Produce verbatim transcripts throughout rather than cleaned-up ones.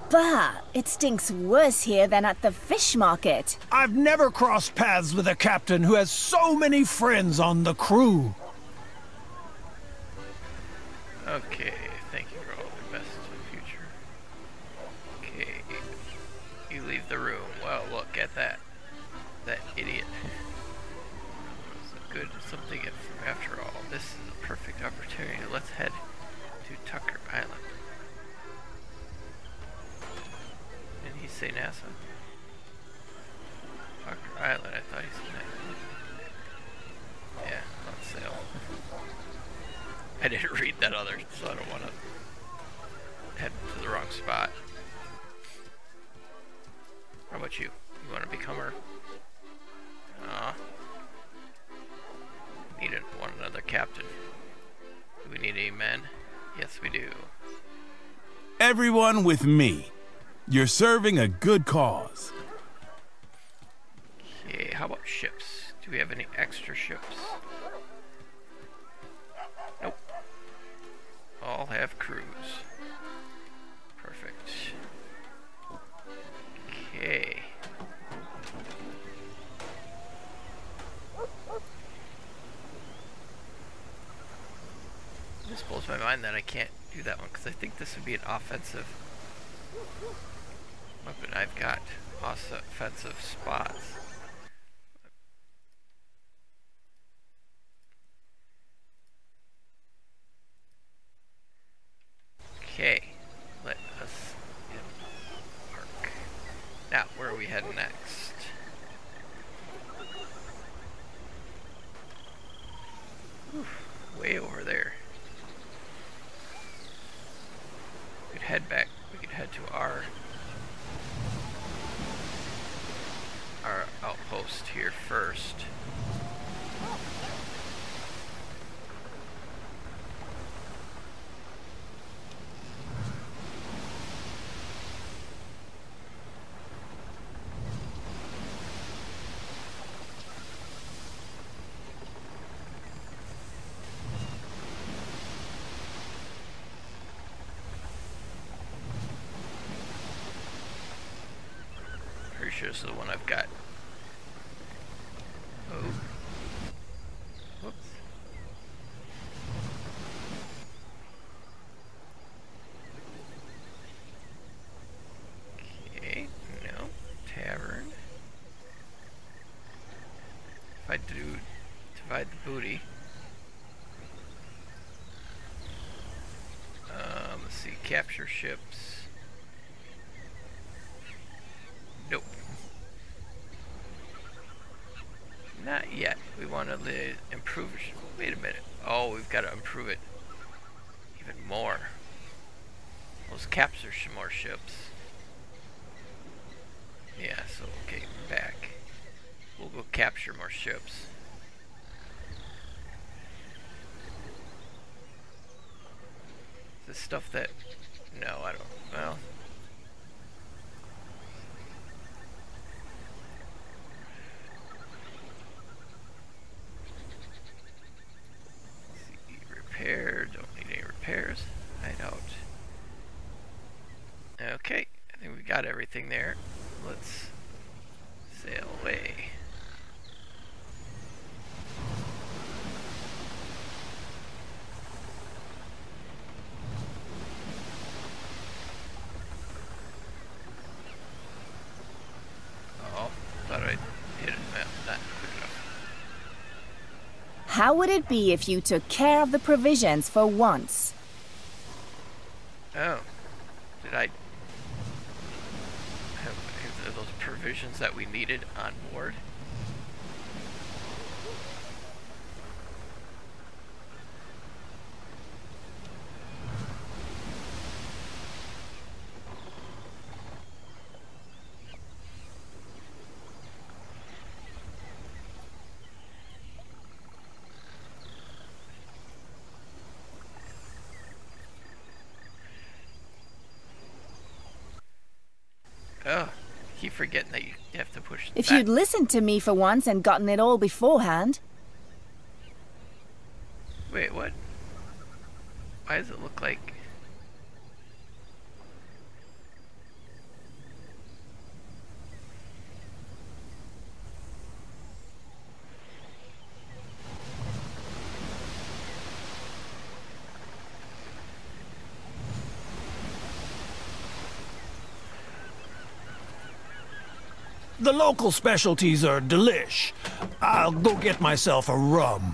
Bah! It stinks worse here than at the fish market. I've never crossed paths with a captain who has so many friends on the crew. Okay, thank you for all the best in the future. Okay, you leave the room. Well, look at that. That idiot. It's good something after all. This is a perfect opportunity. Let's head to Tucker Island. Didn't he say NASA? Tucker Island, I thought he said NASA. Yeah, on sale. I didn't read that other, so I don't want to head to the wrong spot. How about you? You want to become her? Aw. Need one another captain. Do we need any men? Yes, we do. Everyone with me. You're serving a good cause. Okay, how about ships? Do we have any extra ships? Nope. All have crews. Perfect. Okay. This blows my mind that I can't do that one because I think this would be an offensive weapon. I've got also offensive spots. Okay, let us embark. Now, where are we heading next? Oof, way over there. We could head back. We could head to our our outpost here first. This is the one I've got. Oh. Whoops. Okay, no. Tavern. If I do divide the booty. Um, let's see, capture ships. Nope. Not yet. We want to improve. Wait a minute. Oh, we've got to improve it even more. Let's capture some more ships. Yeah, so, okay, back. We'll go capture more ships. Is this stuff that... No, I don't... Well... Repair, don't need any repairs. Hideout. Okay, I think we got everything there. Let's sail away. Oh, thought I'd hit it. Well, not quick enough. How would it be if you took care of the provisions for once? Oh, did I have those provisions that we needed on board? Oh, keep forgetting that you have to push. If that. you'd listened to me for once and gotten it all beforehand. Wait, what? Why does it look like... The local specialties are delish. I'll go get myself a rum.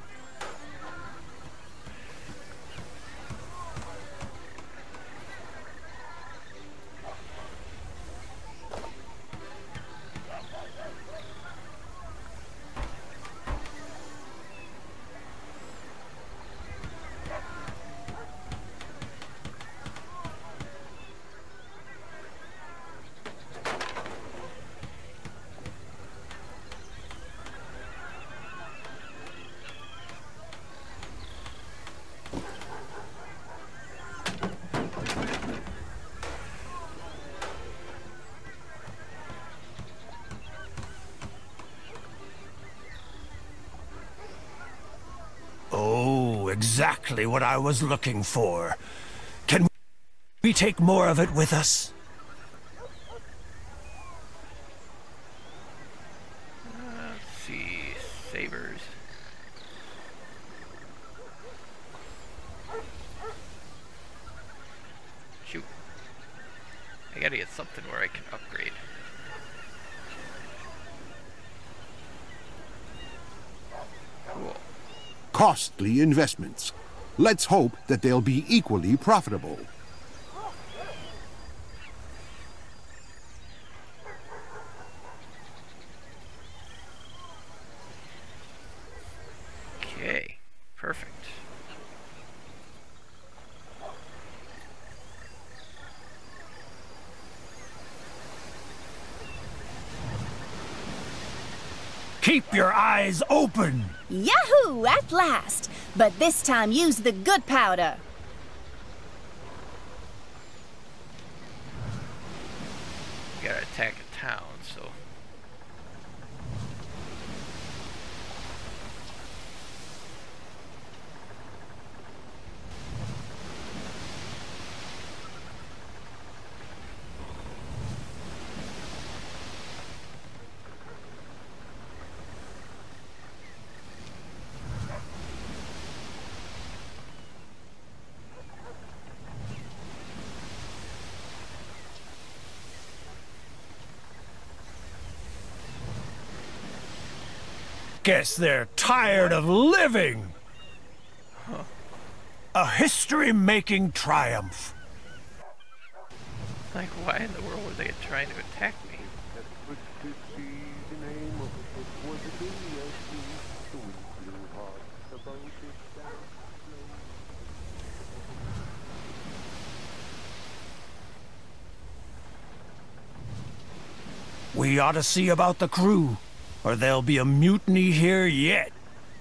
Exactly what I was looking for. Can we take more of it with us? Uh, let's see, sabers. Shoot. I gotta get something where I can upgrade. Cool. Costly investments. Let's hope that they'll be equally profitable. Okay, perfect. Keep your eyes open! Yahoo! At last! But this time use the good powder. We gotta attack a town, so... Guess they're tired of living. Huh. A history-making triumph. Like, why in the world were they trying to attack me? We ought to see about the crew, or there'll be a mutiny here yet.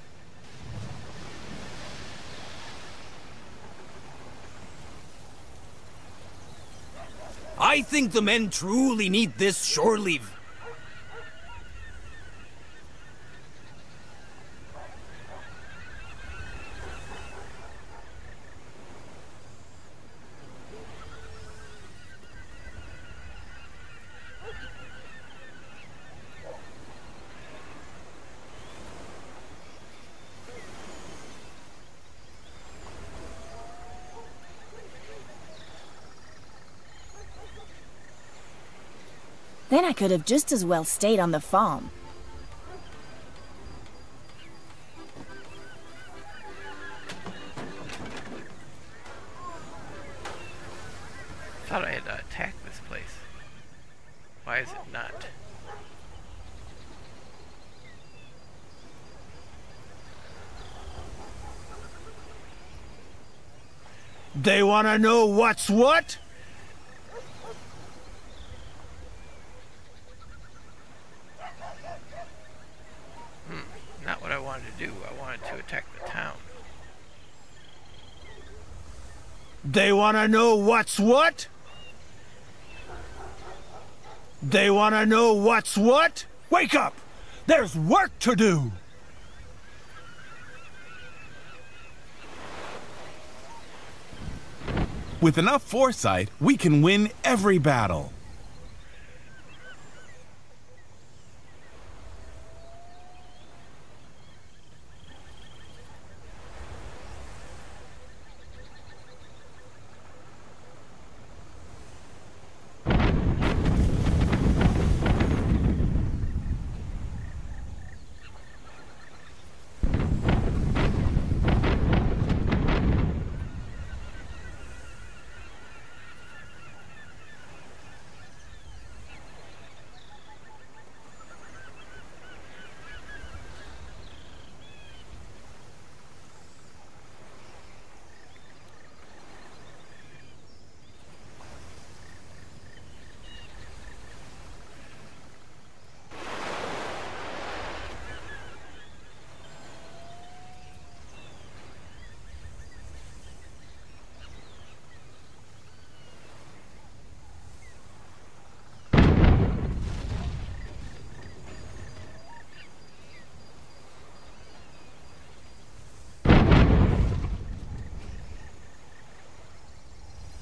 I think the men truly need this shore leave. Then I could have just as well stayed on the farm. Thought I had to attack this place. Why is it not? They want to know what's what? Not what I wanted to do. I wanted to attack the town. They want to know what's what? They want to know what's what? Wake up! There's work to do! With enough foresight, we can win every battle.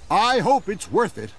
I hope it's worth it.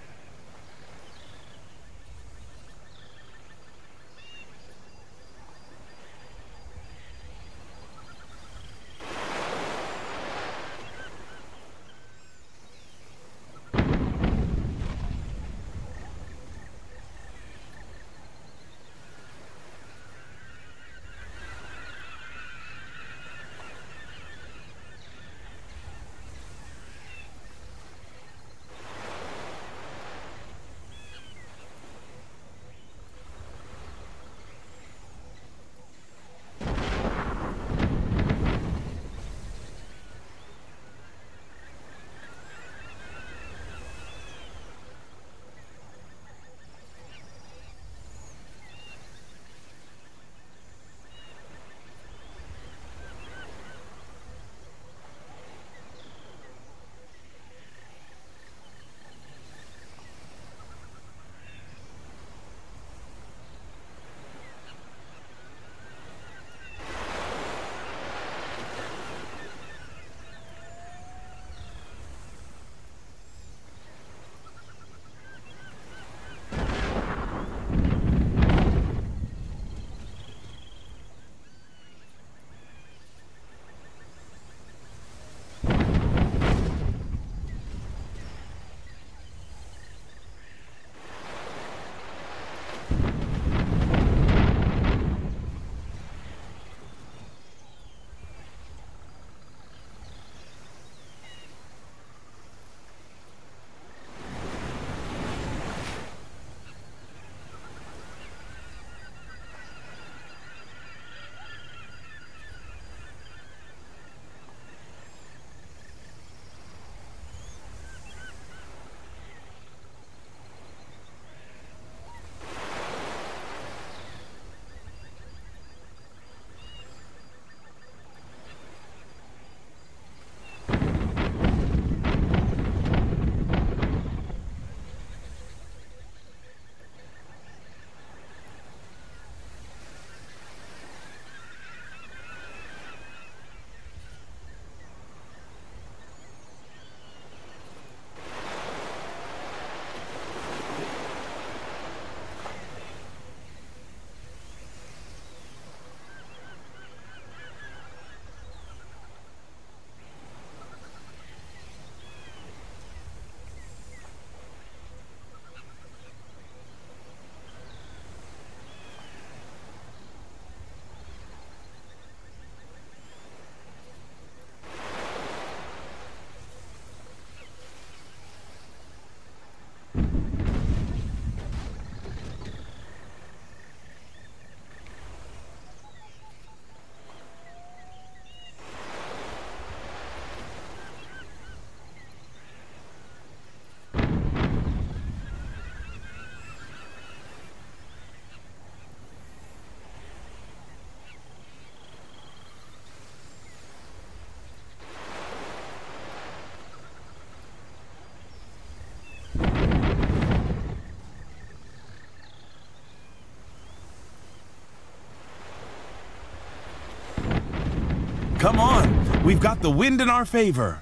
Come on, we've got the wind in our favor.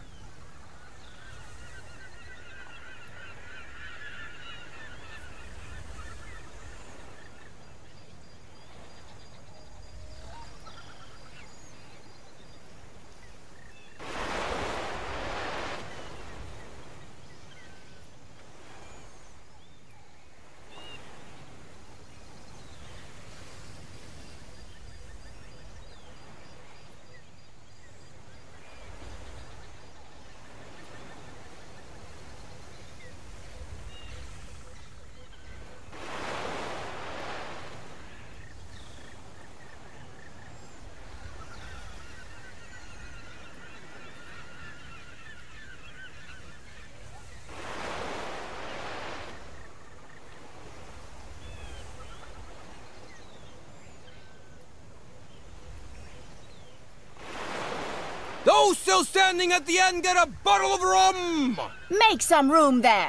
Those still standing at the end get a bottle of rum! Make some room there.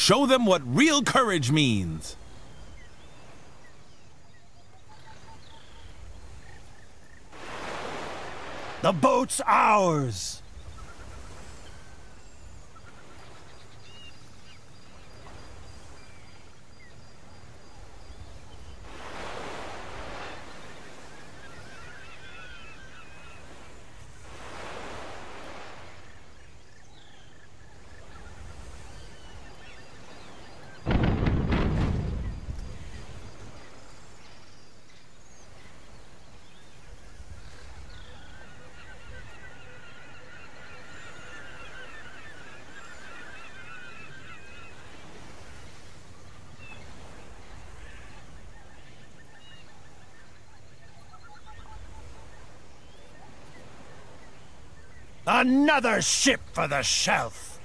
Show them what real courage means. The boat's ours! Another ship for the shelf!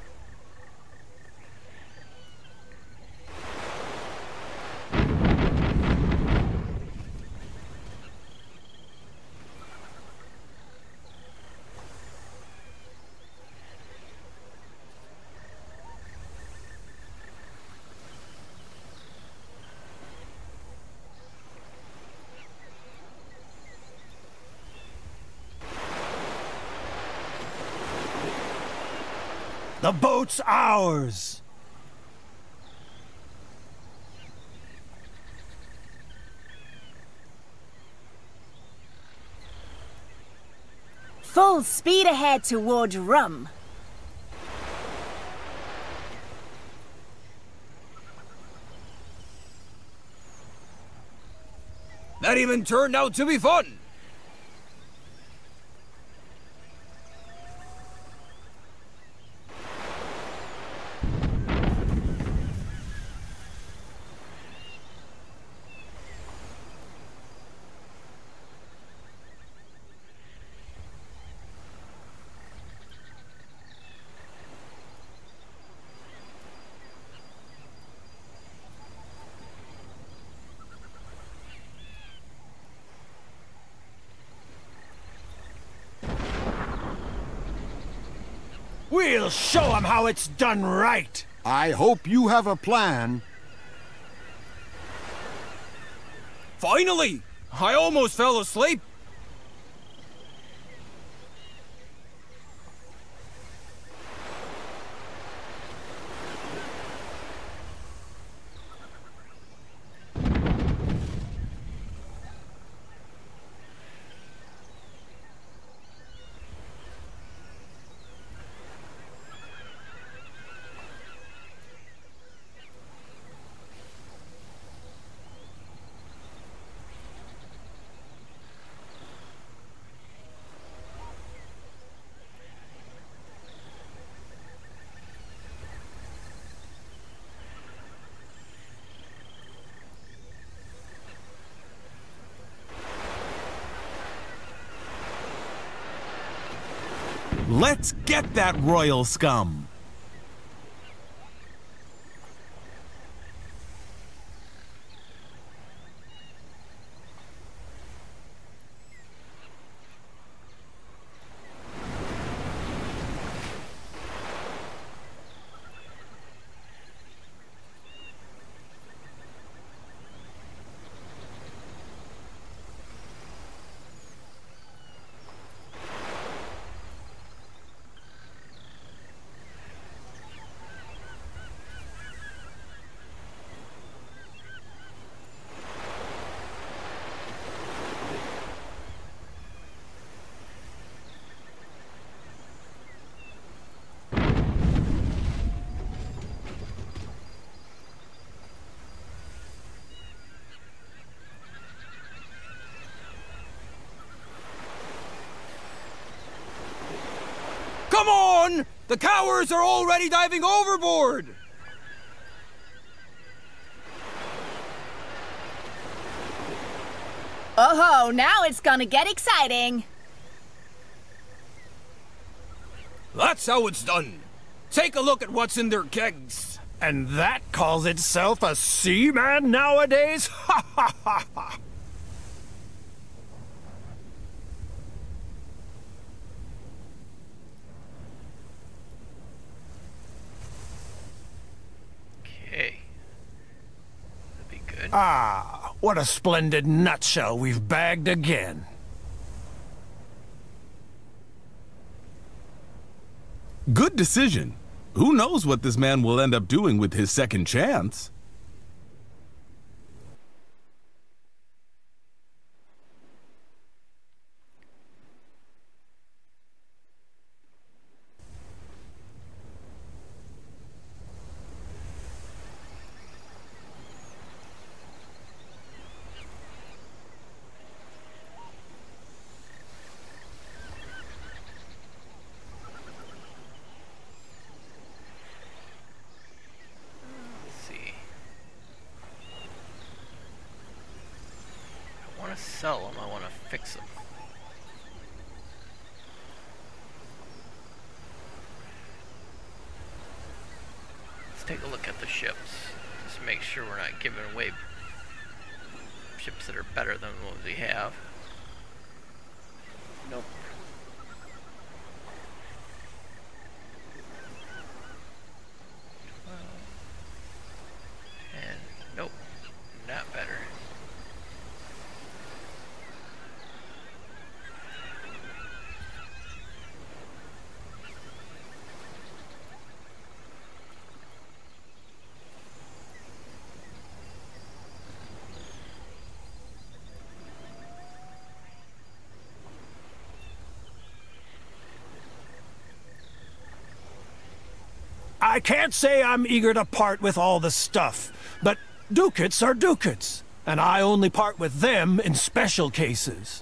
The boat's ours! Full speed ahead towards Rum. That even turned out to be fun! We'll show 'em how it's done right! I hope you have a plan. Finally! I almost fell asleep. Let's get that royal scum. Come on! The cowards are already diving overboard! Oh-ho, now it's gonna get exciting. That's how it's done. Take a look at what's in their kegs. And that calls itself a seaman nowadays? Ha ha ha ha! Ah, what a splendid nutshell we've bagged again. Good decision. Who knows what this man will end up doing with his second chance? Sell them, I want to fix them. Let's take a look at the ships. Just make sure we're not giving away ships that are better than what we have. Nope. And nope, not better. I can't say I'm eager to part with all the stuff, but ducats are ducats, and I only part with them in special cases.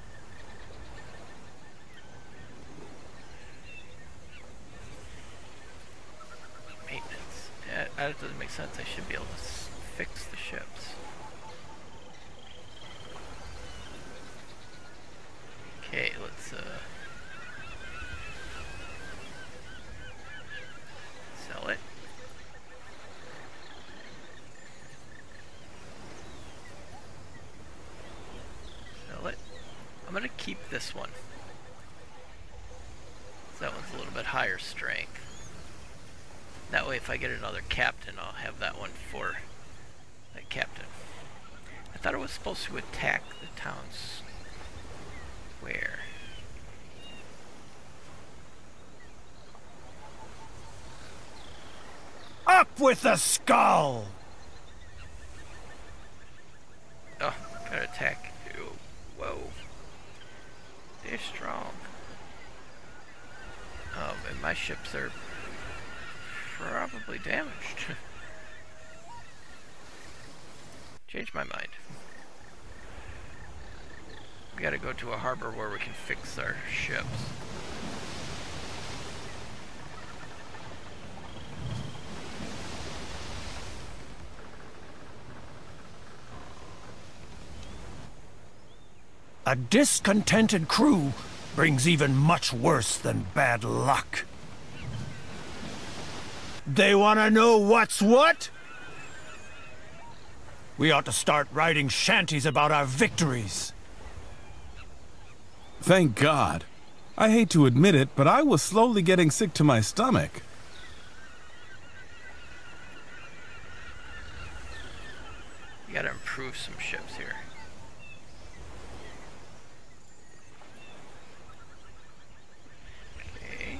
Maintenance. Yeah, that doesn't make sense. I should be able to s fix the ships. Okay, let's uh sell it. Sell it. I'm gonna keep this one. That one's a little bit higher strength. That way if I get another captain, I'll have that one for that captain. I thought it was supposed to attack the town square. Up with the skull! Oh, gotta attack. Ew. Whoa. They're strong. Um, and my ships are probably damaged. Change my mind. We gotta go to a harbor where we can fix our ships. A discontented crew brings even much worse than bad luck. They want to know what's what? We ought to start writing shanties about our victories. Thank God. I hate to admit it, but I was slowly getting sick to my stomach. You gotta improve some ships here. Okay.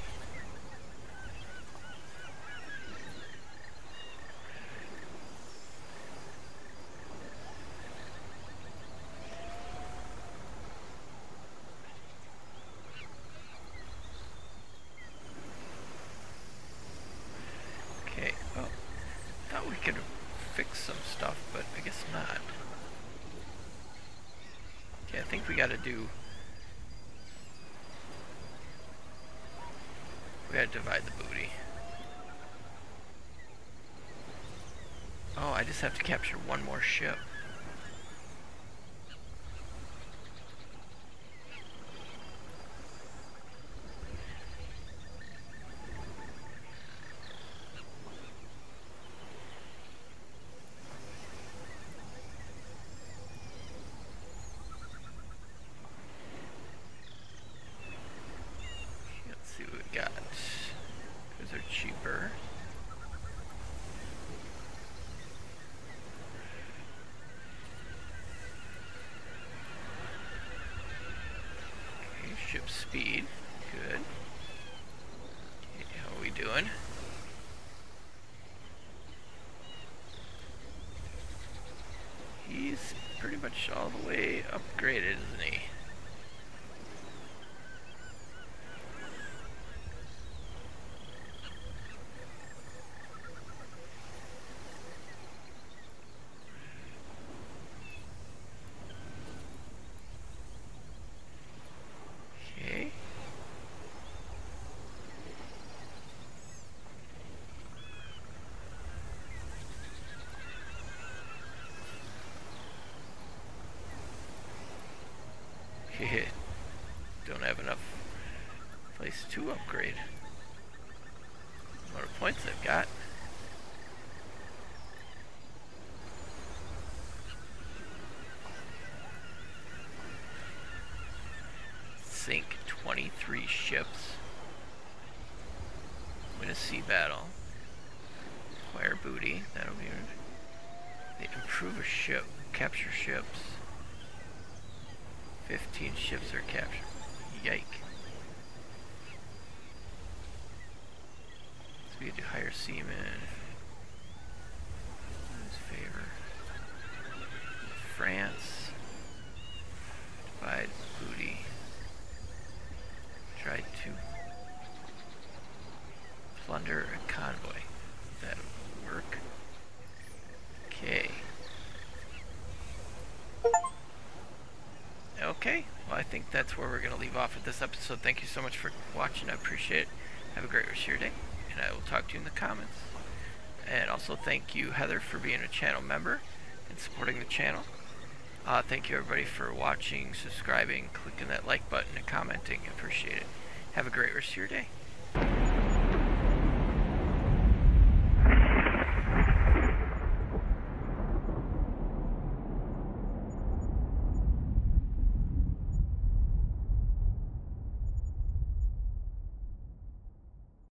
Okay, oh, thought we could fix some stuff, but I guess not. Okay, I think we gotta do... We gotta divide the booty. Oh, I just have to capture one more ship. Let's see what we got. Those are cheaper. much all the way upgraded, isn't he? Okay. Don't have enough place to upgrade. What points I've got. Sink twenty-three ships. Win a sea battle. Acquire booty. That'll be good. They improve a ship. Capture ships. fifteen ships are captured. Yike. So we had to hire seamen. His favor. France. Divide booty. Try to plunder a convoy. That'll work. Okay. Okay, well I think that's where we're going to leave off with this episode. Thank you so much for watching. I appreciate it. Have a great rest of your day, and I will talk to you in the comments. And also thank you, Heather, for being a channel member and supporting the channel. Uh, thank you everybody for watching, subscribing, clicking that like button, and commenting. I appreciate it. Have a great rest of your day.